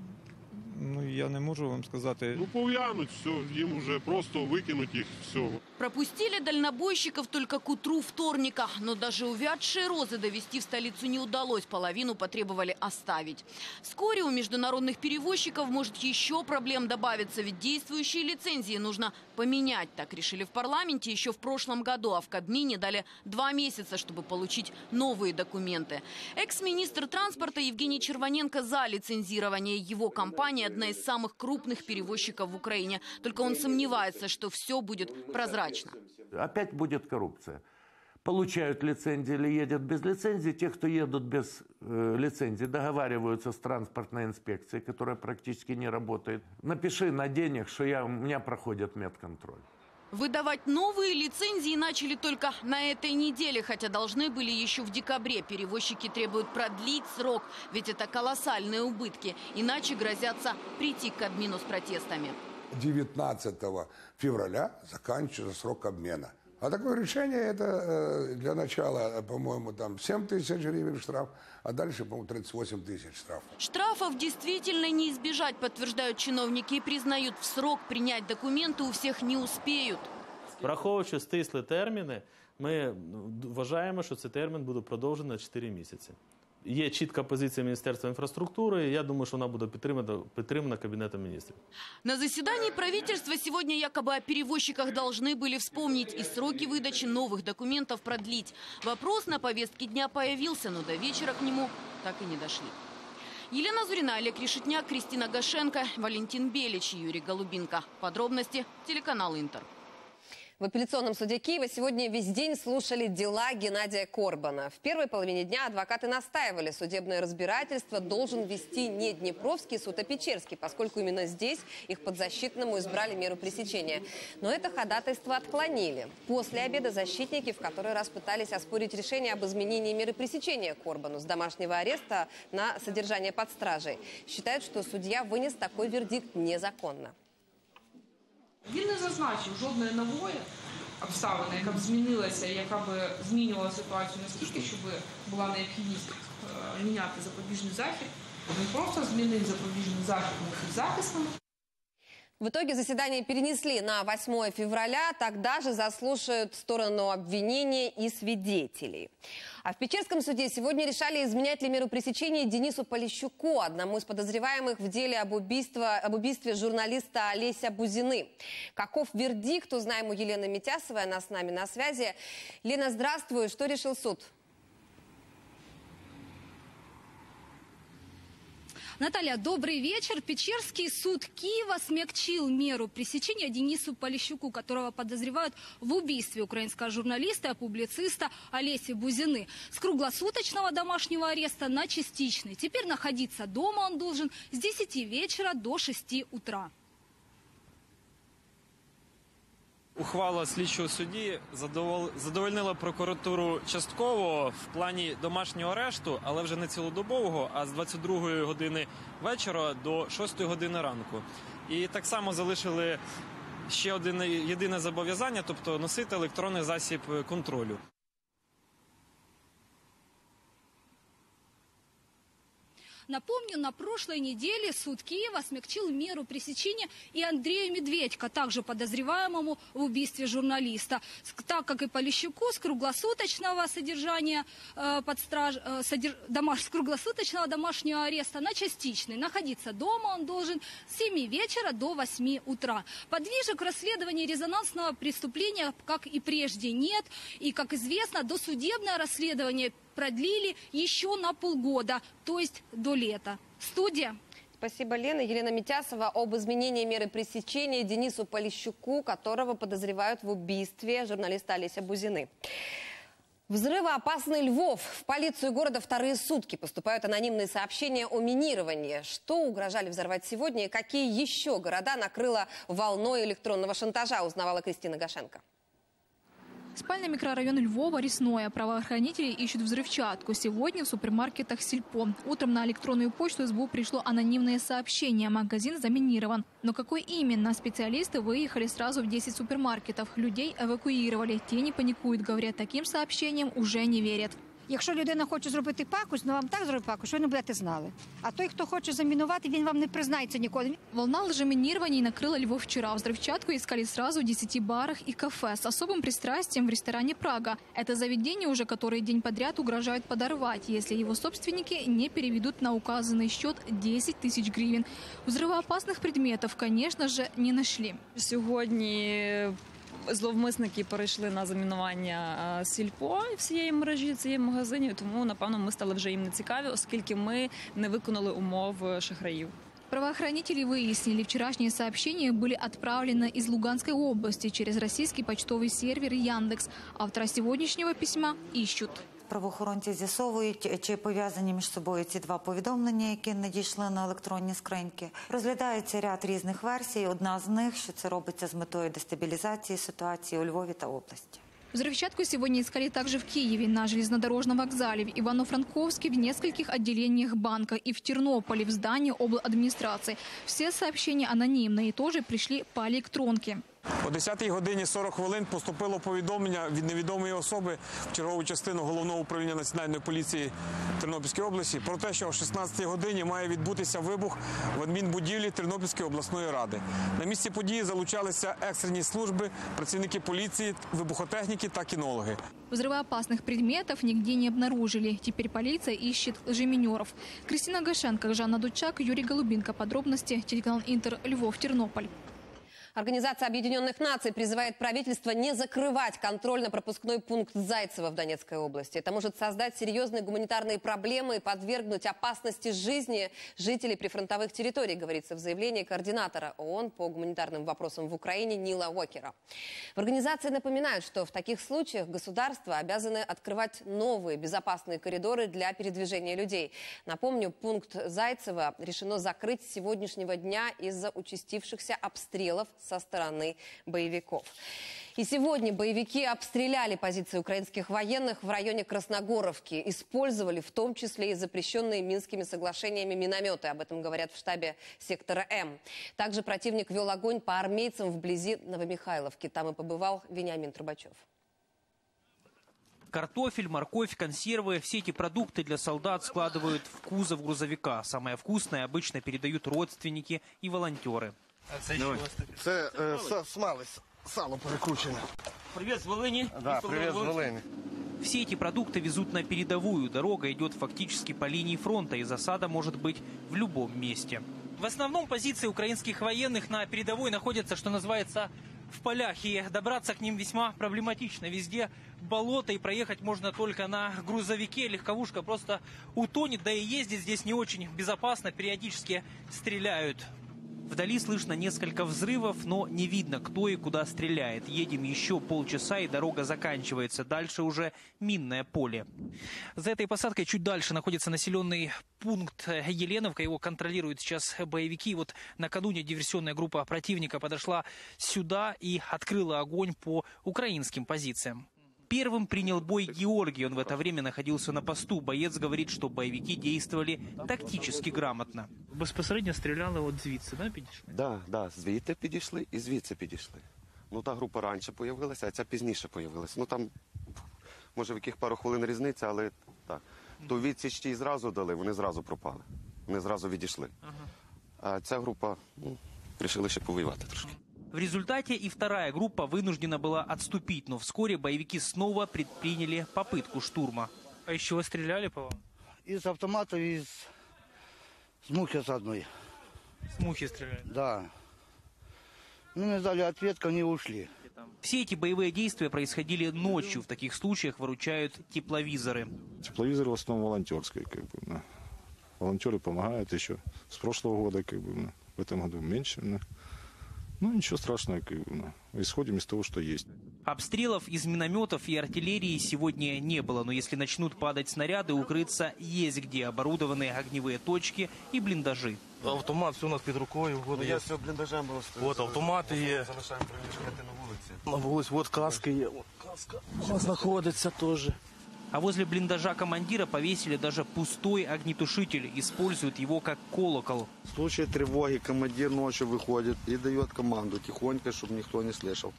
Ну, я не можу вам сказати. Ну, пов'януть, все, їм вже просто викинуть їх, все. Пропустили дальнобойщиков только к утру вторника. Но даже увядшие розы довести в столицу не удалось. Половину потребовали оставить. Вскоре у международных перевозчиков может еще проблем добавиться. Ведь действующие лицензии нужно поменять. Так решили в парламенте еще в прошлом году. А в Кабмине дали два месяца, чтобы получить новые документы. Экс-министр транспорта Евгений Червоненко за лицензирование. Его компания одна из самых крупных перевозчиков в Украине. Только он сомневается, что все будет прозрачно. Опять будет коррупция. Получают лицензии или едут без лицензии. Те, кто едут без э, лицензии, договариваются с транспортной инспекцией, которая практически не работает. Напиши на денег, что я, у меня проходит медконтроль. Выдавать новые лицензии начали только на этой неделе, хотя должны были еще в декабре. Перевозчики требуют продлить срок, ведь это колоссальные убытки. Иначе грозятся прийти к Кабмину с протестами. девятнадцатого февраля заканчивается срок обмена. А такое решение, это для начала, по-моему, там семь тысяч гривен штраф, а дальше, по-моему, тридцать восемь тысяч штраф. Штрафов действительно не избежать, подтверждают чиновники, и признают, в срок принять документы у всех не успеют. Враховуючи стислі терміни, ми вважаємо, що цей термін буде продовжений на чотири місяці. Є чітка позиція Міністерства інфраструктури, и я думаю, что она будет підтримана, підтримана Кабинетом министров. На заседании правительства сегодня якобы о перевозчиках должны были вспомнить и сроки выдачи новых документов продлить. Вопрос на повестке дня появился, но до вечера к нему так и не дошли. Елена Зорина, Олег Решетняк, Кристина Гашенко, Валентин Белич, Юрий Голубинко. Подробности телеканал Интер. В апелляционном суде Киева сегодня весь день слушали дела Геннадия Корбана. В первой половине дня адвокаты настаивали, судебное разбирательство должен вести не Днепровский суд, а Печерский, поскольку именно здесь их подзащитному избрали меру пресечения. Но это ходатайство отклонили. После обеда защитники в который раз пытались оспорить решение об изменении меры пресечения Корбану с домашнего ареста на содержание под стражей. Считают, что судья вынес такой вердикт незаконно. Він не зазначив жодної нової обставини, яка б змінилася, яка б змінювала ситуацію настільки, щоб була необхідність е, міняти запобіжний захід. Він просто змінив запобіжний захід на захисному. В итоге заседание перенесли на восьмое февраля, тогда же заслушают сторону обвинения и свидетелей. А в Печерском суде сегодня решали, изменять ли меру пресечения Денису Полищуку, одному из подозреваемых в деле об убийстве, об убийстве журналиста Олеся Бузины. Каков вердикт, узнаем у Елены Митясовой, она с нами на связи. Лена, здравствуй, что решил суд? Наталья, добрый вечер. Печерский суд Киева смягчил меру пресечения Денису Полищуку, которого подозревают в убийстве украинского журналиста и публициста Олеси Бузины. С круглосуточного домашнего ареста на частичный. Теперь находиться дома он должен с десяти вечера до шести утра. Ухвала слідчого судді задовольнила прокуратуру частково в плані домашнього арешту, але вже не цілодобового, а з двадцять другої години вечора до шостої години ранку. І так само залишили ще одне єдине зобов'язання, тобто носити електронний засіб контролю. Напомню, на прошлой неделе суд Киева смягчил меру пресечения и Андрею Медведько, также подозреваемому в убийстве журналиста. Так как и Полищуку с круглосуточного содержания э, под страж... э, содерж... домаш... с круглосуточного домашнего ареста на частичный. Находиться дома он должен с семи вечера до восьми утра. Подвижек в расследовании резонансного преступления, как и прежде, нет. И, как известно, досудебное расследование продлили еще на полгода, то есть до лета. Студия. Спасибо, Лена. Елена Митясова об изменении меры пресечения Денису Полищуку, которого подозревают в убийстве журналиста Олеся Бузины. Взрывоопасный Львов. В полицию города вторые сутки поступают анонимные сообщения о минировании. Что угрожали взорвать сегодня и какие еще города накрыло волной электронного шантажа, узнавала Кристина Гашенко. Спальный микрорайон Львова, Ресное. Правоохранители ищут взрывчатку. Сегодня в супермаркетах Сельпо. Утром на электронную почту СБУ пришло анонимное сообщение. Магазин заминирован. Но какой именно? Специалисты выехали сразу в десять супермаркетов. Людей эвакуировали. Те не паникуют. Говорят, таким сообщениям уже не верят. Якщо людина хоче зробити пакость, ну вам так зробить пакость, що ви не будете знали. А той, хто хоче замінувати, він вам не признається ніколи. Волна лжеминирований накрыла Львов вчера. Взрывчатку искали сразу в десяти барах и кафе с особым пристрастием в ресторане «Прага». Это заведение уже который день подряд угрожают подорвать, если его собственники не переведут на указанный счет десять тысяч гривен. Взрывоопасных предметов, конечно же, не нашли. Сьогодні зловмисники перейшли на замінування Сільпо всієї мережі цієї магазинів, тому, напевно, ми стали вже їм не цікаві, оскільки ми не виконали умов шахраїв. Правоохранители выяснили, вчерашние сообщения были отправлены из Луганской области через российский почтовый сервер Яндекс. Автора сегодняшнего письма ищут. Правоохоронці з'ясовують, чи пов'язані між собою ці два повідомлення, які надійшли на електронні скриньки. Розглядається ряд різних версій. Одна з них, що це робиться з метою дестабілізації ситуації у Львові та області. Взрывчатку сегодня искали также в Киеве, на железнодорожном вокзале, в Ивано-Франковске, в нескольких отделениях банка и в Тернополе, в здании обладминистрации. Все сообщения анонимные и тоже пришли по электронке. О десятій годині сорок хвилин поступило повідомлення від невідомої особи в чергову частину Головного управління Національної поліції Тернопільської області про те, що о шістнадцятій годині має відбутися вибух в адмінбудівлі Тернопільської обласної ради. На місці події залучалися екстрені служби, працівники поліції, вибухотехніки та кінологи. Взрывоопасных предметов нигде не обнаружили. Теперь полиция ищет лжеминеров. Кристина Гашенко, Жанна Дудчак, Юрий Голубинко. Подробности. Телеканал Интер, Львов, Тернополь. Организация Объединенных Наций призывает правительство не закрывать контрольно-пропускной пункт Зайцево в Донецкой области. Это может создать серьезные гуманитарные проблемы и подвергнуть опасности жизни жителей прифронтовых территорий, говорится в заявлении координатора ООН по гуманитарным вопросам в Украине Нила Уокера. В организации напоминают, что в таких случаях государства обязаны открывать новые безопасные коридоры для передвижения людей. Напомню, пункт Зайцево решено закрыть с сегодняшнего дня из-за участившихся обстрелов со стороны боевиков. И сегодня боевики обстреляли позиции украинских военных в районе Красногоровки. Использовали в том числе и запрещенные Минскими соглашениями минометы. Об этом говорят в штабе сектора М. Также противник вел огонь по армейцам вблизи Новомихайловки. Там и побывал Вениамин Трубачев. Картофель, морковь, консервы – все эти продукты для солдат складывают в кузов грузовика. Самое вкусное обычно передают родственники и волонтеры. Це е, смали, сало перекручене. Привет с Волыни. Да, привет с Волыни. Все эти продукты везут на передовую. Дорога идет фактически по линии фронта, и засада может быть в любом месте. В основном позиции украинских военных на передовой находятся, что называется, в полях, и добраться к ним весьма проблематично. Везде болото, и проехать можно только на грузовике. Легковушка просто утонет, да и ездить здесь не очень безопасно, периодически стреляют. Вдали слышно несколько взрывов, но не видно, кто и куда стреляет. Едем еще полчаса, и дорога заканчивается. Дальше уже минное поле. За этой посадкой чуть дальше находится населенный пункт Еленовка. Его контролируют сейчас боевики. Вот накануне диверсионная группа противника подошла сюда и открыла огонь по украинским позициям. Первым принял бой Георгий. Он в это время находился на посту. Боец говорит, что боевики действовали тактически грамотно. Безпосередньо стріляли от звідси, да, підійшли? Да, да, звідти підійшли і звідси підійшли. Ну, та група раніше появилася, а ця пізніше появилася. Ну, там, може, в яких пару хвилин різниця, але так. То відсіч ті зразу дали, вони зразу пропали. Вони зразу відійшли. Ага. А ця група, ну, вирішили ще повоювати трошки. В результате и вторая группа вынуждена была отступить, но вскоре боевики снова предприняли попытку штурма. А из чего стреляли по вам? Из автомата, из с мухи с одной. С мухи стреляли? Да. Ну, мне дали ответ, они ушли. Все эти боевые действия происходили ночью. В таких случаях выручают тепловизоры. Тепловизоры в основном волонтерские. Как бы, волонтеры помогают еще. С прошлого года, как бы, в этом году меньше. Ну, ничего страшного, как бы, исходим из того, что есть. Обстрелов из минометов и артиллерии сегодня не было, но если начнут падать снаряды, укрыться есть где. Оборудованы огневые точки и блиндажи. Автомат, все у нас под рукой. Вот, я все блиндажем был. Вот автоматы є. Залишаємо приміщувати на вулиці. На вулиці, вот каска є. Вот каска у нас находится тоже. А возле блиндажа командира повесили даже пустой огнетушитель. Используют его как колокол. В случае тревоги командир ночью выходит и дает команду тихонько, чтобы никто не слышал.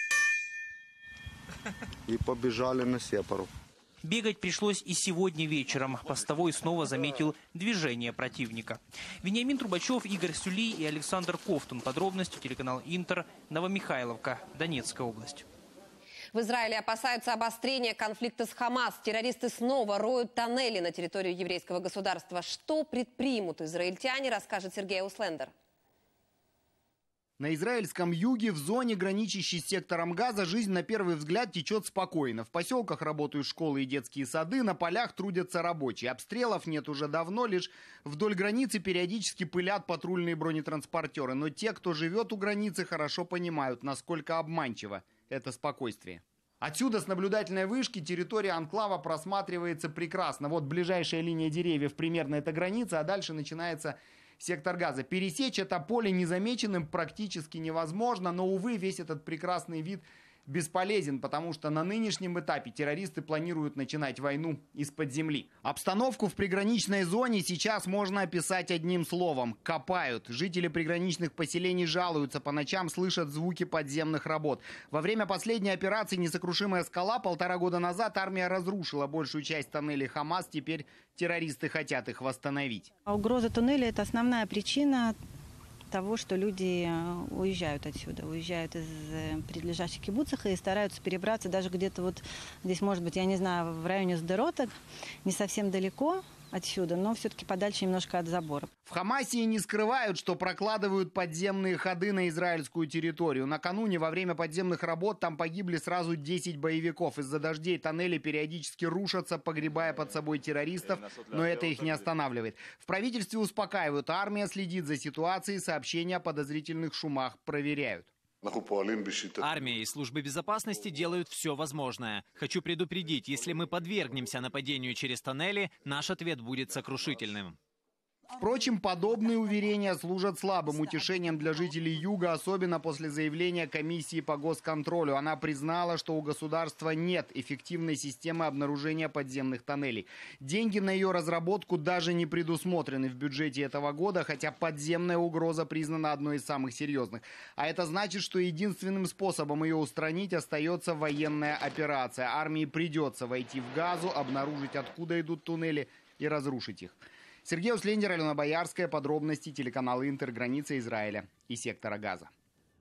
И побежали на сепару. Бегать пришлось и сегодня вечером. Постовой снова заметил движение противника. Вениамин Трубачев, Игорь Сюли и Александр Ковтун. Подробности телеканал Интер, Новомихайловка, Донецкая область. В Израиле опасаются обострения конфликта с Хамас. Террористы снова роют тоннели на территорию еврейского государства. Что предпримут израильтяне, расскажет Сергей Услендер. На израильском юге, в зоне, граничащей с сектором Газа, жизнь на первый взгляд течет спокойно. В поселках работают школы и детские сады, на полях трудятся рабочие. Обстрелов нет уже давно, лишь вдоль границы периодически пылят патрульные бронетранспортеры. Но те, кто живет у границы, хорошо понимают, насколько обманчиво это спокойствие. Отсюда с наблюдательной вышки территория анклава просматривается прекрасно. Вот ближайшая линия деревьев, примерно эта граница, а дальше начинается сектор Газа. Пересечь это поле незамеченным практически невозможно, но, увы, весь этот прекрасный вид бесполезен, потому что на нынешнем этапе террористы планируют начинать войну из-под земли. Обстановку в приграничной зоне сейчас можно описать одним словом – копают. Жители приграничных поселений жалуются, по ночам слышат звуки подземных работ. Во время последней операции «Несокрушимая скала» полтора года назад армия разрушила большую часть тоннелей Хамас, теперь террористы хотят их восстановить. Угроза туннеля – это основная причина того, что люди уезжают отсюда, уезжают из прилежащих кибуцев и стараются перебраться даже где-то вот здесь, может быть, я не знаю, в районе Сдероток, не совсем далеко отсюда, но все-таки подальше немножко от забора. В Хамасе не скрывают, что прокладывают подземные ходы на израильскую территорию. Накануне во время подземных работ там погибли сразу десять боевиков. Из-за дождей тоннели периодически рушатся, погребая под собой террористов, но это их не останавливает. В правительстве успокаивают, армия следит за ситуацией, сообщения о подозрительных шумах проверяют. Армия и службы безопасности делают все возможное. Хочу предупредить, если мы подвергнемся нападению через тоннели, наш ответ будет сокрушительным. Впрочем, подобные уверения служат слабым утешением для жителей Юга, особенно после заявления комиссии по госконтролю. Она признала, что у государства нет эффективной системы обнаружения подземных тоннелей. Деньги на ее разработку даже не предусмотрены в бюджете этого года, хотя подземная угроза признана одной из самых серьезных. А это значит, что единственным способом ее устранить остается военная операция. Армии придется войти в Газу, обнаружить, откуда идут туннели, и разрушить их. Сергей Услендер, Алена Боярская. Подробности телеканала Интер. Граница Израиля и сектора Газа.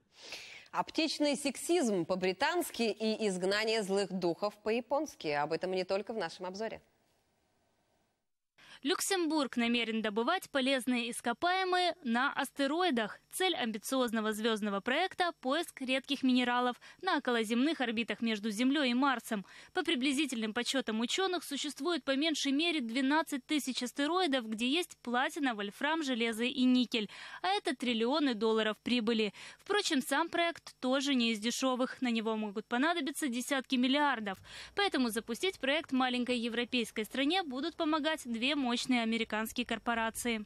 Аптечный сексизм по-британски и изгнание злых духов по-японски. Об этом и не только в нашем обзоре. Люксембург намерен добывать полезные ископаемые на астероидах. Цель амбициозного звездного проекта – поиск редких минералов на околоземных орбитах между Землей и Марсом. По приблизительным подсчетам ученых, существует по меньшей мере двенадцать тысяч астероидов, где есть платина, вольфрам, железо и никель. А это триллионы долларов прибыли. Впрочем, сам проект тоже не из дешевых. На него могут понадобиться десятки миллиардов. Поэтому запустить проект маленькой европейской стране будут помогать две мощные американские корпорации.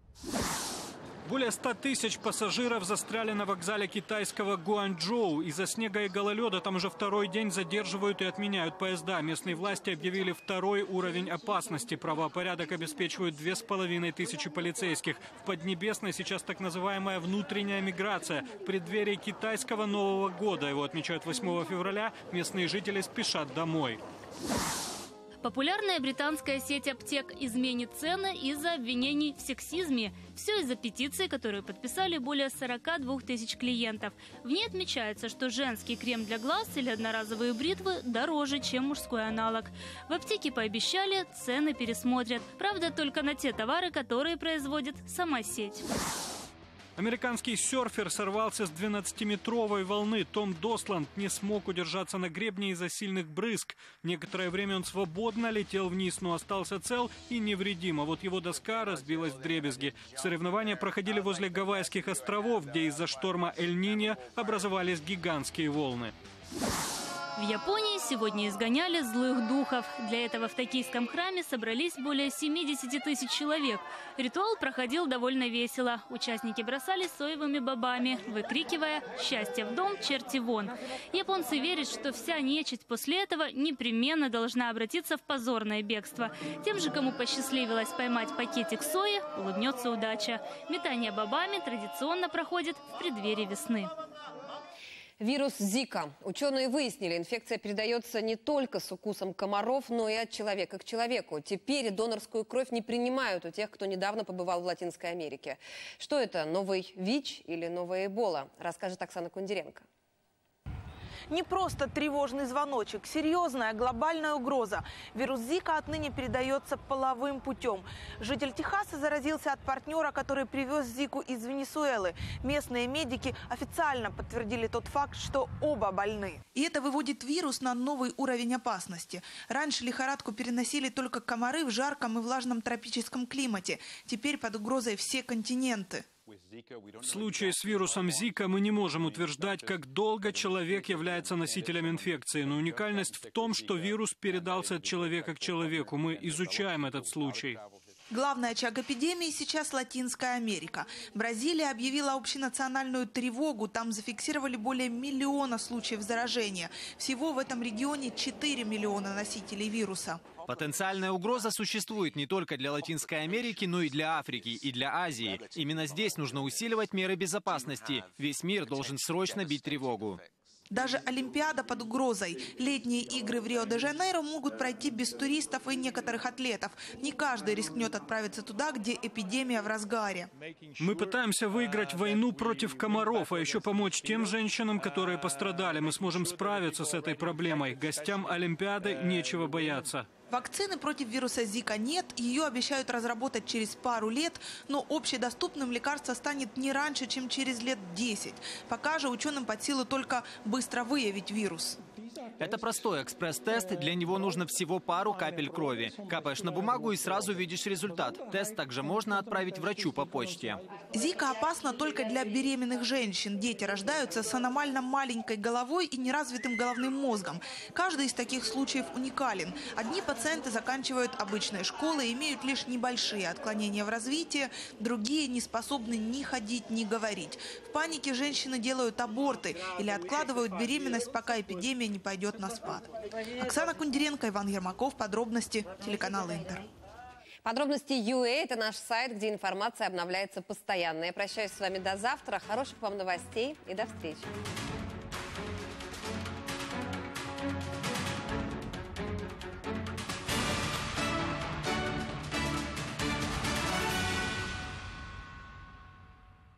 Более ста тысяч пассажиров застряли на вокзале китайского Гуанчжоу. Из-за снега и гололеда там уже второй день задерживают и отменяют поезда. Местные власти объявили второй уровень опасности. Правопорядок обеспечивают две с половиной тысячи полицейских. В Поднебесной сейчас так называемая внутренняя миграция. В преддверии китайского Нового года, его отмечают восьмого февраля, местные жители спешат домой. Популярная британская сеть аптек изменит цены из-за обвинений в сексизме. Все из-за петиции, которую подписали более сорока двух тысяч клиентов. В ней отмечается, что женский крем для глаз или одноразовые бритвы дороже, чем мужской аналог. В аптеке пообещали, цены пересмотрят. Правда, только на те товары, которые производит сама сеть. Американский серфер сорвался с двенадцатиметровой волны. Том Досланд не смог удержаться на гребне из-за сильных брызг. Некоторое время он свободно летел вниз, но остался цел и невредим. А вот его доска разбилась вдребезги. Соревнования проходили возле Гавайских островов, где из-за шторма Эль-Ниньо образовались гигантские волны. В Японии сегодня изгоняли злых духов. Для этого в токийском храме собрались более семидесяти тысяч человек. Ритуал проходил довольно весело. Участники бросали соевыми бобами, выкрикивая «Счастье в дом, черти вон!». Японцы верят, что вся нечисть после этого непременно должна обратиться в позорное бегство. Тем же, кому посчастливилось поймать пакетик сои, улыбнется удача. Метание бобами традиционно проходит в преддверии весны. Вирус Зика. Ученые выяснили, инфекция передается не только с укусом комаров, но и от человека к человеку. Теперь донорскую кровь не принимают у тех, кто недавно побывал в Латинской Америке. Что это, новый ВИЧ или новая Эбола, расскажет Оксана Кундеренко. Не просто тревожный звоночек, серьезная глобальная угроза. Вирус Зика отныне передается половым путем. Житель Техаса заразился от партнера, который привез Зику из Венесуэлы. Местные медики официально подтвердили тот факт, что оба больны. И это выводит вирус на новый уровень опасности. Раньше лихорадку переносили только комары в жарком и влажном тропическом климате. Теперь под угрозой все континенты. В случае с вирусом Зика мы не можем утверждать, как долго человек является носителем инфекции. Но уникальность в том, что вирус передался от человека к человеку. Мы изучаем этот случай. Главный очаг эпидемии сейчас Латинская Америка. Бразилия объявила общенациональную тревогу. Там зафиксировали более миллиона случаев заражения. Всего в этом регионе четыре миллиона носителей вируса. Потенциальная угроза существует не только для Латинской Америки, но и для Африки, и для Азии. Именно здесь нужно усиливать меры безопасности. Весь мир должен срочно бить тревогу. Даже Олимпиада под угрозой. Летние игры в Рио-де-Жанейро могут пройти без туристов и некоторых атлетов. Не каждый рискнет отправиться туда, где эпидемия в разгаре. Мы пытаемся выиграть войну против комаров, а еще помочь тем женщинам, которые пострадали. Мы сможем справиться с этой проблемой. Гостям Олимпиады нечего бояться. Вакцины против вируса Зика нет, ее обещают разработать через пару лет, но общедоступным лекарство станет не раньше, чем через лет десять. Пока же ученым под силу только быстро выявить вирус. Это простой экспресс-тест, для него нужно всего пару капель крови. Капаешь на бумагу и сразу видишь результат. Тест также можно отправить врачу по почте. Зика опасна только для беременных женщин. Дети рождаются с аномально маленькой головой и неразвитым головным мозгом. Каждый из таких случаев уникален. Одни пациенты заканчивают обычные школы и имеют лишь небольшие отклонения в развитии, другие не способны ни ходить, ни говорить. В панике женщины делают аборты или откладывают беременность, пока эпидемия не пойдет на спад. Оксана Кундеренко, Иван Ермаков. Подробности. Телеканал Интер. Подробности ю эй – это наш сайт, где информация обновляется постоянно. Я прощаюсь с вами до завтра. Хороших вам новостей и до встречи.